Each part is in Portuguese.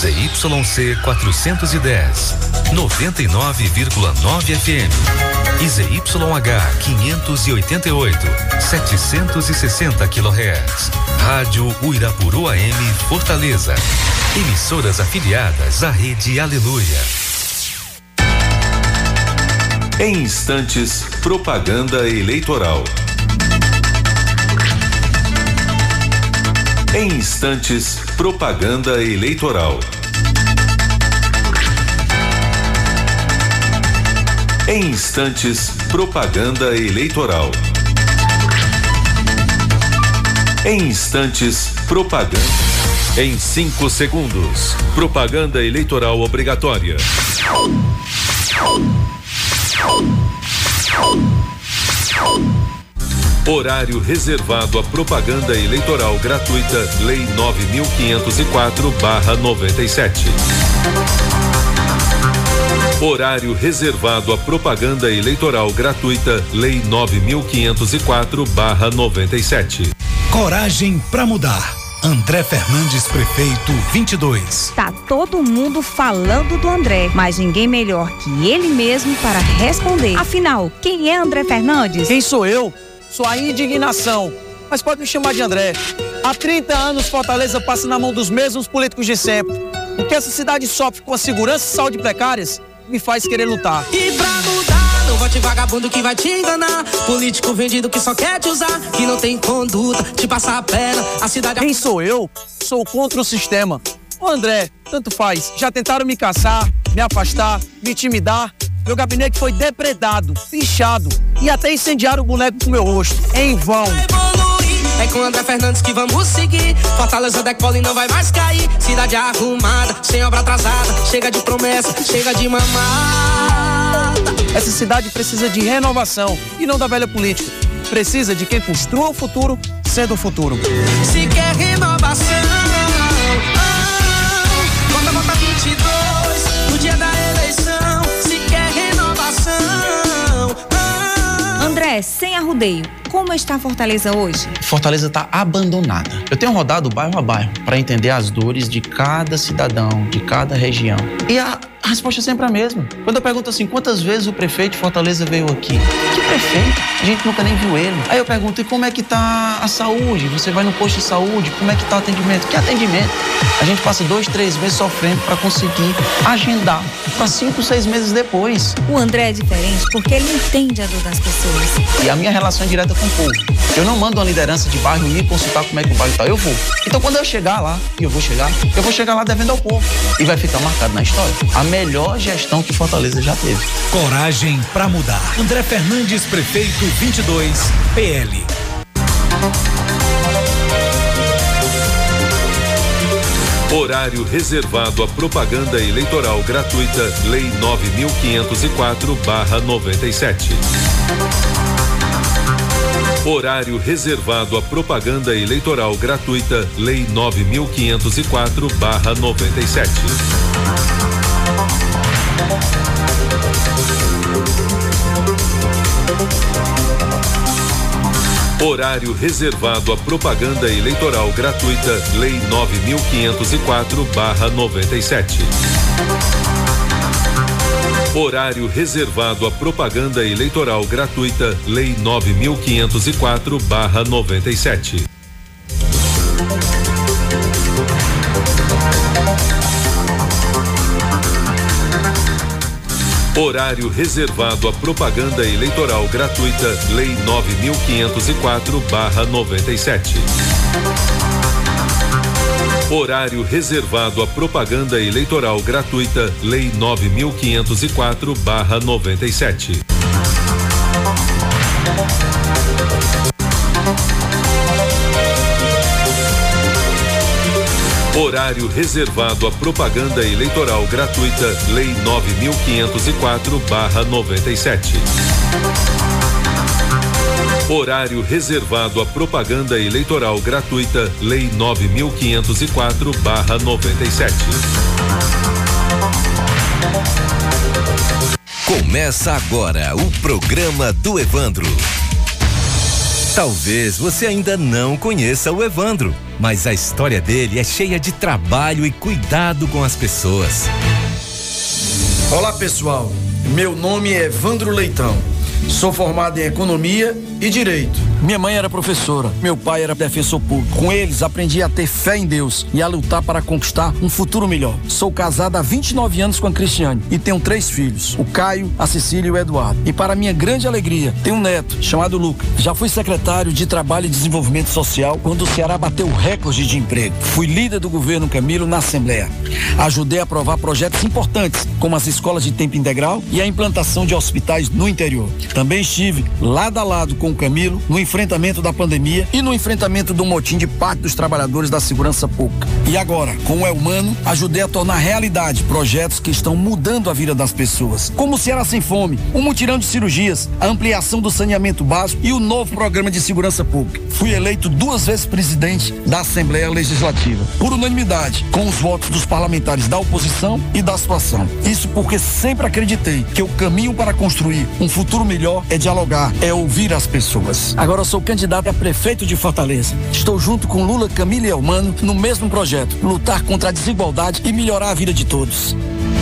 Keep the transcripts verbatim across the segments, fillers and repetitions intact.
Z Y C quatrocentos e dez, noventa e nove vírgula nove F M. E Z Y H quinhentos e oitenta e oito, setecentos e sessenta quilohertz. Rádio Uirapuru A M Fortaleza. Emissoras afiliadas à Rede Aleluia. Em instantes, propaganda eleitoral. Em instantes, propaganda eleitoral. Em instantes, propaganda eleitoral. Em instantes, propaganda. Em cinco segundos, propaganda eleitoral obrigatória. Horário reservado à propaganda eleitoral gratuita, Lei nove mil quinhentos e quatro barra noventa e sete. Horário reservado à propaganda eleitoral gratuita, Lei nove mil quinhentos e quatro barra noventa e sete. Coragem pra mudar. André Fernandes, prefeito vinte e dois. Tá todo mundo falando do André, mas ninguém melhor que ele mesmo para responder. Afinal, quem é André Fernandes? Quem sou eu? Sou a indignação, mas pode me chamar de André. Há trinta anos Fortaleza passa na mão dos mesmos políticos de sempre. O que essa cidade sofre com a segurança e saúde precárias me faz querer lutar. E pra mudar, não vote vagabundo que vai te enganar. Político vendido que só quer te usar, que não tem conduta, te passar a perna. A cidade... Quem sou eu? Sou contra o sistema. Ô André, tanto faz, já tentaram me caçar, me afastar, me intimidar. Meu gabinete foi depredado, pichado e até incendiaram o boneco com meu rosto, em vão. É com André Fernandes que vamos seguir. Fortaleza decola e não vai mais cair. Cidade arrumada, sem obra atrasada. Chega de promessa, chega de mamada. Essa cidade precisa de renovação e não da velha política. Precisa de quem construa o futuro, sendo o futuro. Se quer renovação, oh, vota, vota vinte e dois, no dia da eleição. Se quer renovação, oh. André, sem arrudeio, como está Fortaleza hoje? Fortaleza está abandonada. Eu tenho rodado bairro a bairro para entender as dores de cada cidadão, de cada região. E a, a resposta é sempre a mesma. Quando eu pergunto assim, quantas vezes o prefeito de Fortaleza veio aqui? Que prefeito? A gente nunca nem viu ele. Aí eu pergunto, e como é que tá a saúde? Você vai no posto de saúde, como é que tá o atendimento? Que atendimento? A gente passa dois, três meses sofrendo para conseguir agendar para cinco, seis meses depois. O André é diferente porque ele entende a dor das pessoas. E a minha relação é direta com o povo. Eu não mando uma liderança de bairro ir consultar como é que o bairro tá, eu vou. Então quando eu chegar lá, e eu vou chegar, eu vou chegar lá devendo ao povo. E vai ficar marcado na história a melhor gestão que Fortaleza já teve. Coragem pra mudar. André Fernandes, prefeito vinte e dois, P L. Horário reservado à propaganda eleitoral gratuita, Lei nove mil quinhentos e quatro barra noventa e sete. Horário reservado à propaganda eleitoral gratuita, Lei nove mil quinhentos e quatro barra noventa e sete. Horário reservado à propaganda eleitoral gratuita, Lei nove mil quinhentos e quatro barra noventa e sete. Horário reservado à propaganda eleitoral gratuita, Lei nove mil quinhentos e quatro barra noventa e sete. Horário reservado à propaganda eleitoral gratuita, Lei nove mil quinhentos e quatro barra noventa e sete. Horário reservado à propaganda eleitoral gratuita, Lei nove mil quinhentos e quatro barra noventa e sete. Horário reservado à propaganda eleitoral gratuita, Lei nove mil quinhentos e quatro barra noventa e sete. Horário reservado à propaganda eleitoral gratuita, Lei nove mil quinhentos e quatro barra noventa e sete. Começa agora o programa do Evandro. Talvez você ainda não conheça o Evandro, mas a história dele é cheia de trabalho e cuidado com as pessoas. Olá, pessoal. Meu nome é Evandro Leitão. Sou formado em Economia e Direito. Minha mãe era professora, meu pai era defensor público. Com eles, aprendi a ter fé em Deus e a lutar para conquistar um futuro melhor. Sou casado há vinte e nove anos com a Cristiane e tenho três filhos, o Caio, a Cecília e o Eduardo. E para minha grande alegria, tenho um neto chamado Luca. Já fui secretário de Trabalho e Desenvolvimento Social quando o Ceará bateu o recorde de emprego. Fui líder do governo Camilo na Assembleia. Ajudei a aprovar projetos importantes, como as escolas de tempo integral e a implantação de hospitais no interior. Também estive lado a lado com o Camilo no enfrentamento da pandemia e no enfrentamento do motim de parte dos trabalhadores da segurança pública. E agora, com o Elmano, ajudei a tornar realidade projetos que estão mudando a vida das pessoas, como o Ceará Sem Fome, o mutirão de cirurgias, a ampliação do saneamento básico e o novo programa de segurança pública. Fui eleito duas vezes presidente da Assembleia Legislativa, por unanimidade, com os votos dos parlamentares da oposição e da situação. Isso porque sempre acreditei que o caminho para construir um futuro melhor é dialogar, é ouvir as pessoas. Agora eu sou candidato a prefeito de Fortaleza. Estou junto com Lula, Camilo e Elmano no mesmo projeto, lutar contra a desigualdade e melhorar a vida de todos.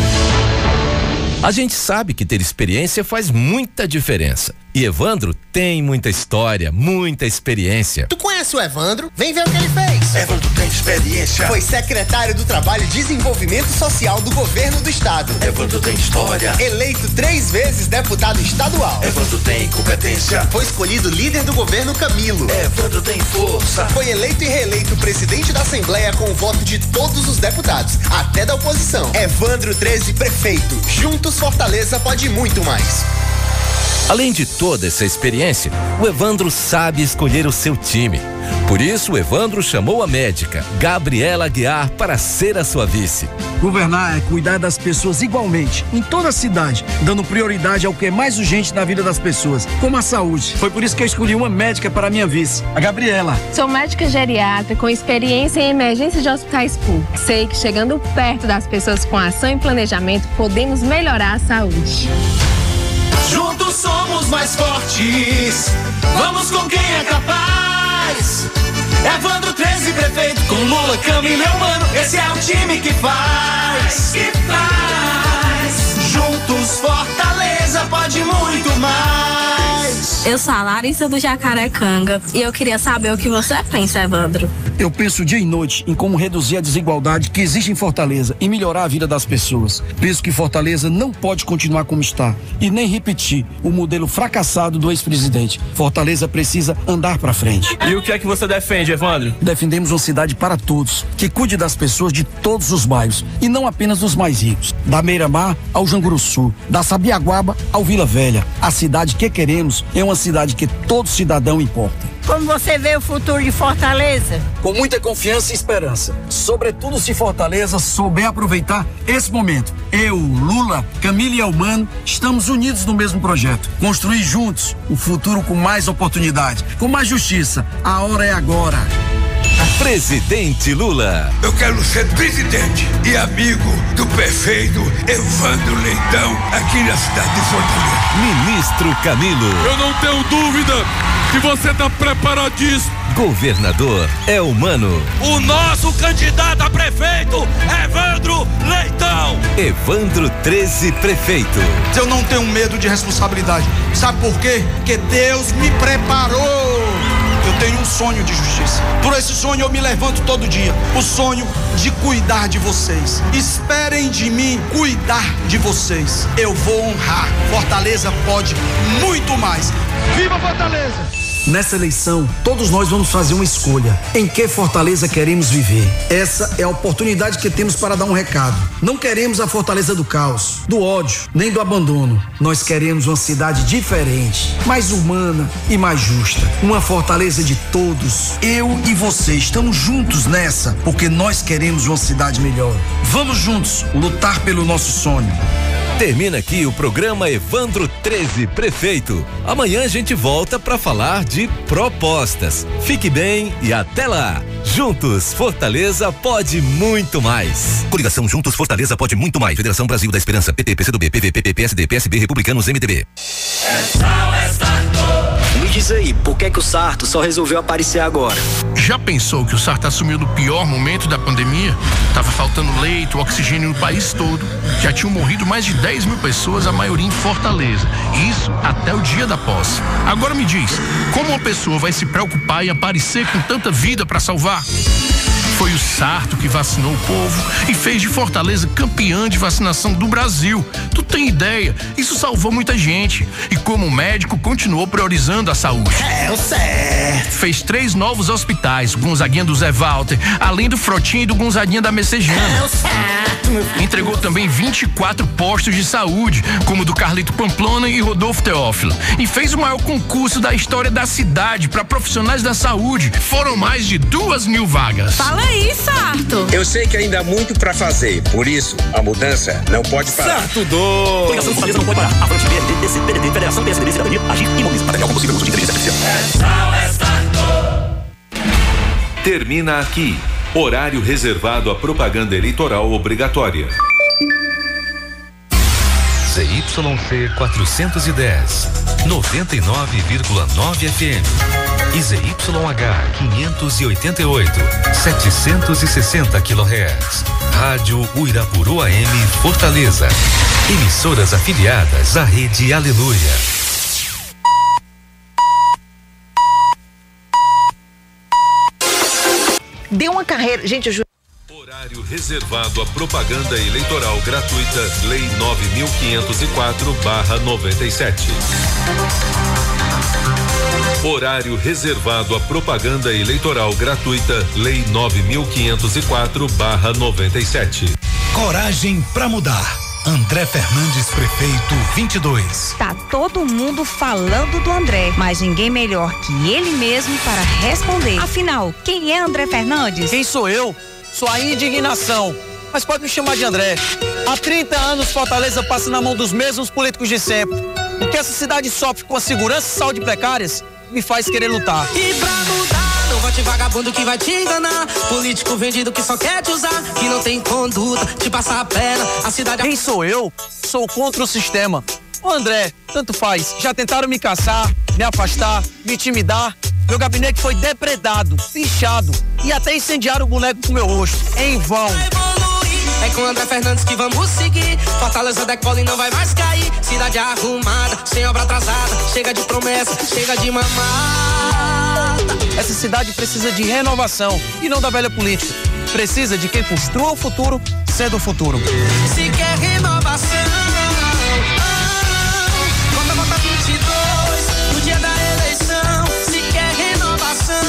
A gente sabe que ter experiência faz muita diferença. E Evandro tem muita história, muita experiência. Tu conhece o Evandro? Vem ver o que ele fez. Evandro tem experiência. Foi secretário do Trabalho e Desenvolvimento Social do Governo do Estado. Evandro tem história. Eleito três vezes deputado estadual. Evandro tem competência. Foi escolhido líder do governo Camilo. Evandro tem força. Foi eleito e reeleito presidente da Assembleia com o voto de todos os deputados, até da oposição. Evandro treze, prefeito. Juntos Fortaleza pode muito mais. Além de toda essa experiência, o Evandro sabe escolher o seu time. Por isso, o Evandro chamou a médica, Gabriela Aguiar, para ser a sua vice. Governar é cuidar das pessoas igualmente, em toda a cidade, dando prioridade ao que é mais urgente na vida das pessoas, como a saúde. Foi por isso que eu escolhi uma médica para a minha vice, a Gabriela. Sou médica geriatra com experiência em emergência de hospitais públicos. Sei que chegando perto das pessoas com ação e planejamento, podemos melhorar a saúde. Juntos somos mais fortes, vamos com quem é capaz. Evandro treze, prefeito, com Lula, Camilo e Elmano, esse é o time que faz, que faz. Juntos Fortaleza pode muito mais. Eu sou a Larissa do Jacarecanga e eu queria saber o que você pensa, Evandro. Eu penso dia e noite em como reduzir a desigualdade que existe em Fortaleza e melhorar a vida das pessoas. Penso que Fortaleza não pode continuar como está e nem repetir o modelo fracassado do ex-presidente. Fortaleza precisa andar para frente. E o que é que você defende, Evandro? Defendemos uma cidade para todos, que cuide das pessoas de todos os bairros e não apenas dos mais ricos. Da Meira-Mar ao Janguruçu, da Sabiaguaba ao Vila Velha. A cidade que queremos é uma cidade que todo cidadão importa. Como você vê o futuro de Fortaleza? Com muita confiança e esperança. Sobretudo se Fortaleza souber aproveitar esse momento. Eu, Lula, Camilo e Elmano estamos unidos no mesmo projeto. Construir juntos um futuro com mais oportunidade, com mais justiça. A hora é agora. Presidente Lula. Eu quero ser presidente e amigo do prefeito Evandro Leitão aqui na cidade de Fortaleza. Ministro Camilo. Eu não tenho dúvida que você está preparadíssimo. Governador Elmano. O nosso candidato a prefeito, Evandro Leitão. Evandro treze, prefeito. Eu não tenho medo de responsabilidade. Sabe por quê? Porque Deus me preparou. Eu tenho um sonho de justiça. Por esse sonho eu me levanto todo dia. O sonho de cuidar de vocês. Esperem de mim cuidar de vocês. Eu vou honrar. Fortaleza pode muito mais. Viva Fortaleza! Nessa eleição, todos nós vamos fazer uma escolha. Em que Fortaleza queremos viver? Essa é a oportunidade que temos para dar um recado. Não queremos a Fortaleza do caos, do ódio, nem do abandono. Nós queremos uma cidade diferente, mais humana e mais justa. Uma Fortaleza de todos. Eu e você estamos juntos nessa, porque nós queremos uma cidade melhor. Vamos juntos lutar pelo nosso sonho. Termina aqui o programa Evandro treze, prefeito. Amanhã a gente volta para falar de propostas. Fique bem e até lá. Juntos, Fortaleza pode muito mais. Coligação Juntos, Fortaleza pode muito mais. Federação Brasil da Esperança, P T, P C do B, P V P, P S D, P S B, Republicanos, M D B. É só esta cor. diz aí, por que que o Sarto só resolveu aparecer agora? Já pensou que o Sarto assumiu no pior momento da pandemia? Tava faltando leito, oxigênio no país todo. Já tinham morrido mais de dez mil pessoas, a maioria em Fortaleza. Isso até o dia da posse. Agora me diz, como uma pessoa vai se preocupar em aparecer com tanta vida para salvar? Foi o Sarto que vacinou o povo e fez de Fortaleza campeã de vacinação do Brasil. Tu tem ideia? Isso salvou muita gente. E como médico, continuou priorizando a saúde. É o certo. Fez três novos hospitais, o Gonzaguinha do Zé Walter, além do Frotinha e do Gonzaguinha da Messejana. É o certo, meu filho. Entregou também vinte e quatro postos de saúde, como o do Carlito Pamplona e Rodolfo Teófilo. E fez o maior concurso da história da cidade para profissionais da saúde. Foram mais de duas mil vagas. Fala aí, Sarto. Eu sei que ainda há muito pra fazer, por isso, a mudança não pode parar. Sarto doido! Coligação Fortaleza não pode parar. A frente P L D, D C, P D D, Federação, P S D B, Cidadania, Agir e Imobiliza. Material combustível uso de inteligência artificial. É Sarto. Termina aqui. Horário reservado à propaganda eleitoral obrigatória. Z Y C quatrocentos e dez, noventa e nove vírgula nove F M. E Z Y H quinhentos e oitenta e oito, setecentos e sessenta quilohertz. Rádio Uirapuru A M Fortaleza. Emissoras afiliadas à Rede Aleluia. Deu uma carreira, gente, eu juro. Horário reservado à propaganda eleitoral gratuita, Lei nove mil quinhentos e quatro barra noventa e sete. Horário reservado à propaganda eleitoral gratuita, Lei nove mil quinhentos e quatro barra noventa e sete. Coragem pra mudar. André Fernandes, prefeito vinte e dois. Tá todo mundo falando do André, mas ninguém melhor que ele mesmo para responder. Afinal, quem é André Fernandes? Quem sou eu? Sou a indignação, mas pode me chamar de André. Há trinta anos Fortaleza passa na mão dos mesmos políticos de sempre. O que essa cidade sofre com a segurança e saúde precárias me faz querer lutar. E pra mudar, não vote vagabundo que vai te enganar. Político vendido que só quer te usar, que não tem conduta, te passar a perna. A cidade... Quem sou eu? Sou contra o sistema. Ô André, tanto faz. Já tentaram me caçar, me afastar, me intimidar. Meu gabinete foi depredado, pichado e até incendiaram o boneco com meu rosto. Em vão. É com André Fernandes que vamos seguir. Fortaleza decola e não vai mais cair. Cidade arrumada, sem obra atrasada. Chega de promessa, chega de mamada. Essa cidade precisa de renovação e não da velha política. Precisa de quem construa o futuro sendo o futuro. Se quer renovação, vota, vota vinte e dois no dia da eleição. Se quer renovação.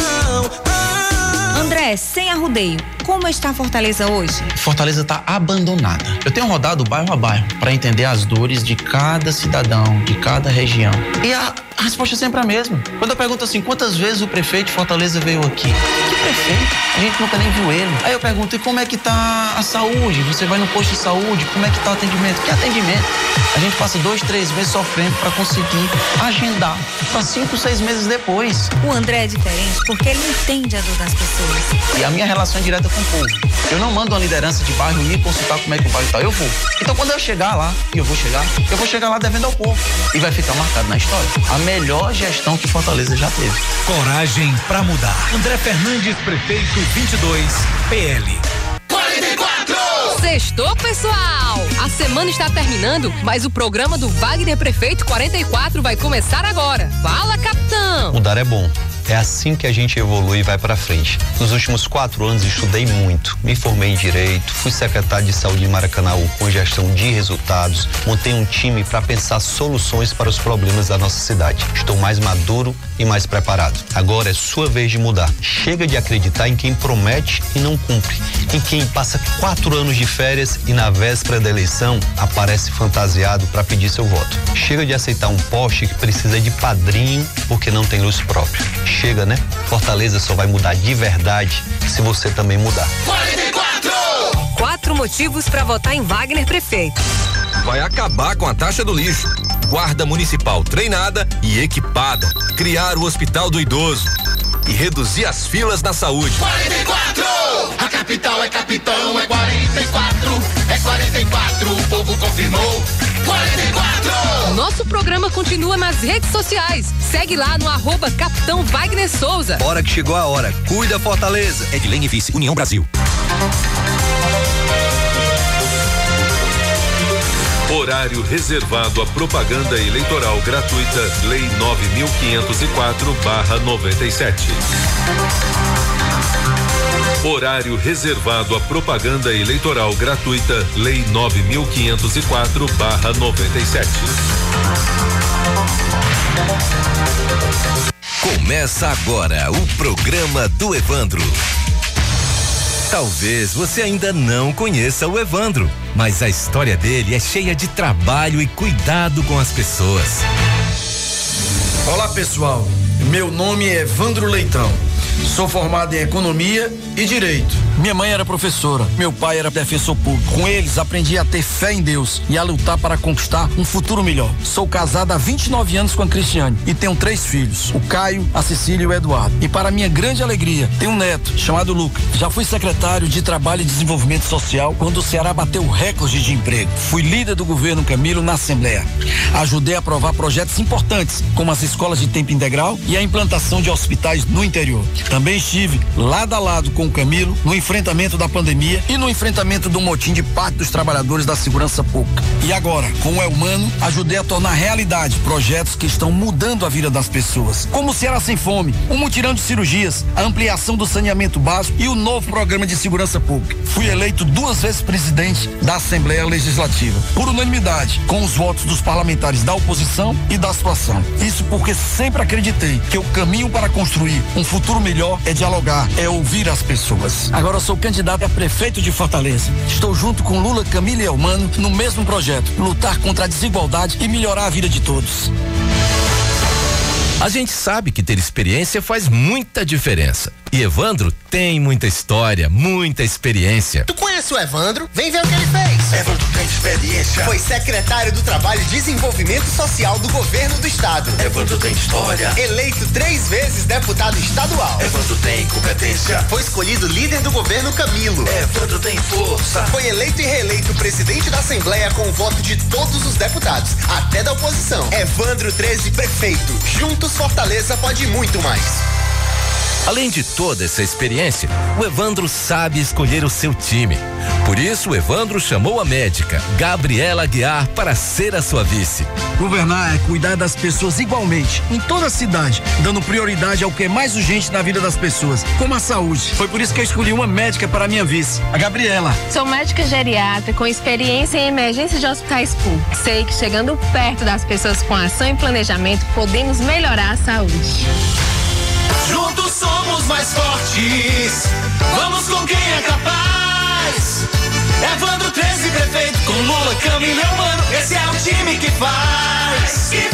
André, sem arrudeio, como está Fortaleza hoje? Fortaleza está abandonada. Eu tenho rodado bairro a bairro para entender as dores de cada cidadão, de cada região. E a, a resposta é sempre a mesma. Quando eu pergunto assim, quantas vezes o prefeito de Fortaleza veio aqui? Que prefeito? A gente nunca nem viu ele. Aí eu pergunto, e como é que tá a saúde? Você vai no posto de saúde, como é que tá o atendimento? Que atendimento? A gente passa dois, três meses sofrendo para conseguir agendar para cinco, seis meses depois. O André é diferente porque ele entende a dor das pessoas. E a minha relação é direta com o povo. Eu não mando uma liderança de bairro ir consultar como é que o bairro tá, eu vou. Então quando eu chegar lá, e eu vou chegar, eu vou chegar lá devendo ao povo. E vai ficar marcado na história a melhor gestão que Fortaleza já teve. Coragem pra mudar. André Fernandes, prefeito vinte e dois, P L. quarenta e quatro! Sextou, pessoal! A semana está terminando, mas o programa do Wagner Prefeito quarenta e quatro vai começar agora. Fala, capitão! Mudar é bom. É assim que a gente evolui e vai pra frente. Nos últimos quatro anos estudei muito, me formei em Direito, fui secretário de Saúde em Maracanaú com gestão de resultados, montei um time para pensar soluções para os problemas da nossa cidade. Estou mais maduro e mais preparado. Agora é sua vez de mudar. Chega de acreditar em quem promete e não cumpre, em quem passa quatro anos de férias e na véspera da eleição aparece fantasiado para pedir seu voto. Chega de aceitar um poste que precisa de padrinho porque não tem luz própria. Chega, né? Fortaleza só vai mudar de verdade se você também mudar. quarenta e quatro! Quatro motivos para votar em Wagner Prefeito. Vai acabar com a taxa do lixo. Guarda Municipal treinada e equipada. Criar o Hospital do Idoso. E reduzir as filas na saúde. quarenta e quatro! A capital é capitão, é quarenta e quatro. É quarenta e quatro, o povo confirmou. quarenta e quatro! Nosso programa continua continua nas redes sociais. Segue lá no arroba Capitão Wagner Souza. Bora que chegou a hora. Cuida, Fortaleza. Edilene Vice, União Brasil. Horário reservado à propaganda eleitoral gratuita, Lei nove mil quinhentos e quatro barra noventa e sete. Horário reservado à propaganda eleitoral gratuita, Lei nove mil quinhentos e quatro barra noventa e sete. Começa agora o programa do Evandro. Talvez você ainda não conheça o Evandro, mas a história dele é cheia de trabalho e cuidado com as pessoas. Olá pessoal, meu nome é Evandro Leitão. Sou formado em Economia e Direito. Minha mãe era professora, meu pai era defensor público. Com eles aprendi a ter fé em Deus e a lutar para conquistar um futuro melhor. Sou casado há vinte e nove anos com a Cristiane e tenho três filhos, o Caio, a Cecília e o Eduardo. E para minha grande alegria, tenho um neto chamado Lucas. Já fui secretário de Trabalho e Desenvolvimento Social quando o Ceará bateu recorde de emprego. Fui líder do governo Camilo na Assembleia. Ajudei a aprovar projetos importantes, como as escolas de tempo integral e a implantação de hospitais no interior. Também estive lado a lado com o Camilo no enfrentamento da pandemia e no enfrentamento do motim de parte dos trabalhadores da segurança pública. E agora, com o Elmano, ajudei a tornar realidade projetos que estão mudando a vida das pessoas, como o Ceará Sem Fome, o mutirão de cirurgias, a ampliação do saneamento básico e o novo programa de segurança pública. Fui eleito duas vezes presidente da Assembleia Legislativa, por unanimidade, com os votos dos parlamentares da oposição e da situação. Isso porque sempre acreditei que o caminho para construir um futuro melhor é dialogar, é ouvir as pessoas. Agora eu sou candidato a prefeito de Fortaleza. Estou junto com Lula, Camilo e Elmano no mesmo projeto, lutar contra a desigualdade e melhorar a vida de todos. A gente sabe que ter experiência faz muita diferença. E Evandro tem muita história, muita experiência. Tu conhece o Evandro? Vem ver o que ele fez. Evandro tem experiência. Foi secretário do Trabalho e Desenvolvimento Social do Governo do Estado. Evandro tem história. Eleito três vezes deputado estadual. Evandro tem competência. Foi escolhido líder do governo Camilo. Evandro tem força. Foi eleito e reeleito presidente da Assembleia com o voto de todos os deputados, até da oposição. Evandro treze prefeito. Juntos Fortaleza pode muito mais. Além de toda essa experiência, o Evandro sabe escolher o seu time. Por isso, o Evandro chamou a médica Gabriela Aguiar para ser a sua vice. Governar é cuidar das pessoas igualmente, em toda a cidade, dando prioridade ao que é mais urgente na vida das pessoas, como a saúde. Foi por isso que eu escolhi uma médica para minha vice, a Gabriela. Sou médica geriatra com experiência em emergência de hospitais públicos. Sei que chegando perto das pessoas com ação e planejamento, podemos melhorar a saúde. Juntos somos mais fortes. Vamos com quem é capaz. Evandro treze prefeito com Lula, Camilo e Elmano. Esse é o time que faz. Que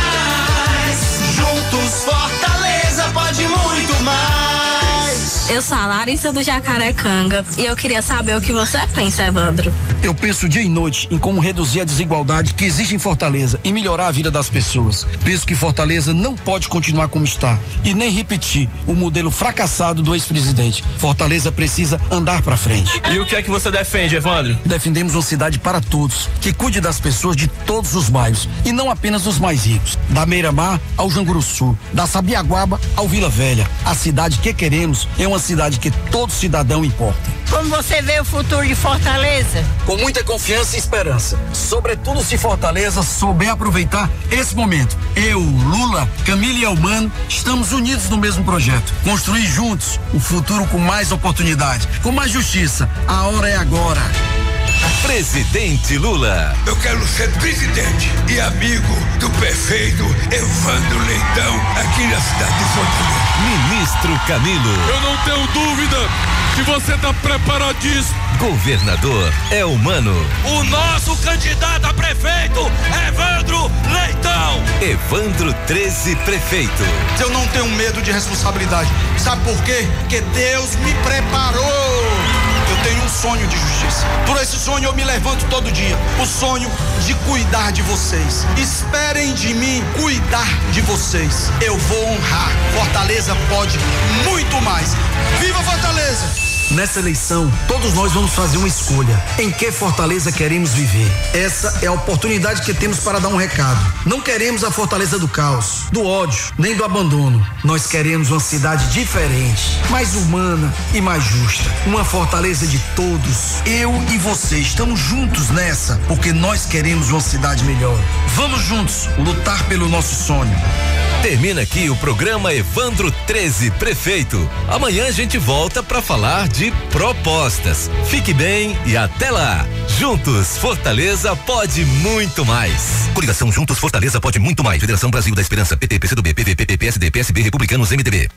faz. Juntos Fortaleza pode muito mais. Eu sou a Larissa do Jacarecanga e eu queria saber o que você pensa, Evandro. Eu penso dia e noite em como reduzir a desigualdade que existe em Fortaleza e melhorar a vida das pessoas. Penso que Fortaleza não pode continuar como está e nem repetir o modelo fracassado do ex-presidente. Fortaleza precisa andar pra frente. E o que é que você defende, Evandro? Defendemos uma cidade para todos, que cuide das pessoas de todos os bairros e não apenas dos mais ricos. Da Meira-Mar ao Janguruçu, da Sabiaguaba ao Vila Velha. A cidade que queremos é uma cidade que todo cidadão importa. Como você vê o futuro de Fortaleza? Com muita confiança e esperança. Sobretudo se Fortaleza souber aproveitar esse momento. Eu, Lula, Camilo e Elmano estamos unidos no mesmo projeto. Construir juntos um futuro com mais oportunidade, com mais justiça. A hora é agora. Presidente Lula. Eu quero ser presidente e amigo do prefeito Evandro Leitão aqui na cidade de Fortaleza. Ministro Camilo. Eu não tenho dúvida que você está preparadíssimo. Governador Elmano. O nosso candidato a prefeito, Evandro Leitão. Evandro treze prefeito. Eu não tenho medo de responsabilidade. Sabe por quê? Porque Deus me preparou. Eu tenho um sonho de justiça. Por esse sonho eu me levanto todo dia. O sonho de cuidar de vocês. Esperem de mim cuidar de vocês. Eu vou honrar. Fortaleza pode muito mais. Viva Fortaleza! Nessa eleição, todos nós vamos fazer uma escolha. Em que Fortaleza queremos viver? Essa é a oportunidade que temos para dar um recado. Não queremos a Fortaleza do caos, do ódio, nem do abandono. Nós queremos uma cidade diferente, mais humana e mais justa. Uma Fortaleza de todos. Eu e você estamos juntos nessa, porque nós queremos uma cidade melhor. Vamos juntos lutar pelo nosso sonho. Termina aqui o programa Evandro treze Prefeito. Amanhã a gente volta para falar de propostas. Fique bem e até lá. Juntos, Fortaleza pode muito mais. Coligação Juntos, Fortaleza pode muito mais. Federação Brasil da Esperança, P T, P C do B, P V P, P S D, P S B, Republicanos, M D B.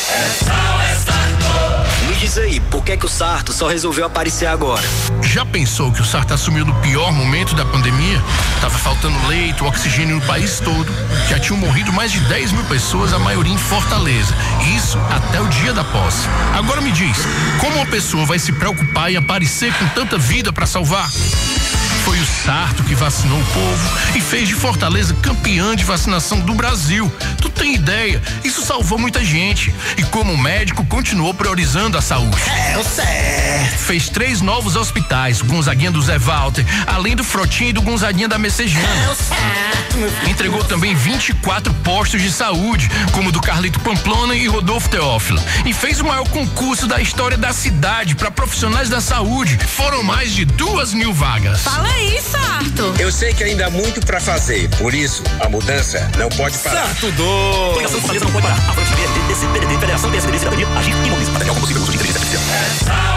Me diz aí, por que que o Sarto só resolveu aparecer agora? Já pensou que o Sarto assumiu no pior momento da pandemia? Tava faltando leito, oxigênio no país todo. Já tinham morrido mais de dez mil pessoas, a maioria em Fortaleza. Isso até o dia da posse. Agora me diz, como uma pessoa vai se preocupar em aparecer com tanta vida para salvar? Foi o Sarto que vacinou o povo e fez de Fortaleza campeã de vacinação do Brasil. Tu tem ideia? Isso salvou muita gente. E como médico, continuou priorizando a saúde. É, o certo. Fez três novos hospitais, o Gonzaguinha do Zé Walter, além do Frotinha e do Gonzaguinha da Messejana. É, o certo, meu filho. Entregou também vinte e quatro postos de saúde, como o do Carlito Pamplona e Rodolfo Teófilo. E fez o maior concurso da história da cidade para profissionais da saúde. Foram mais de duas mil vagas. Fala aí, Sarto. Eu sei que ainda há muito pra fazer, por isso, a mudança não pode parar. Sarto dois. Coligação Fortaleza não pode parar. A frente P S D, P C, P D T, Federação P S D B, Cidadania, Agir e Imobiliza. Material como possível, uso de inteligência artificial.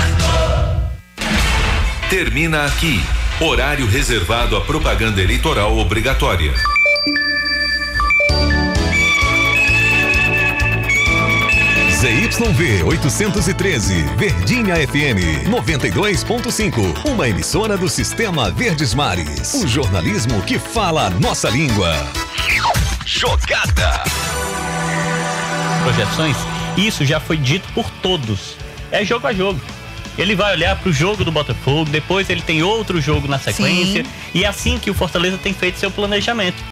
Termina aqui. Horário reservado à propaganda eleitoral obrigatória. Z Y V oitocentos e treze, Verdinha F M noventa e dois ponto cinco, uma emissora do Sistema Verdes Mares. O jornalismo que fala a nossa língua. Jogada. Projeções, isso já foi dito por todos. É jogo a jogo. Ele vai olhar para o jogo do Botafogo, depois ele tem outro jogo na sequência. Sim. E é assim que o Fortaleza tem feito seu planejamento.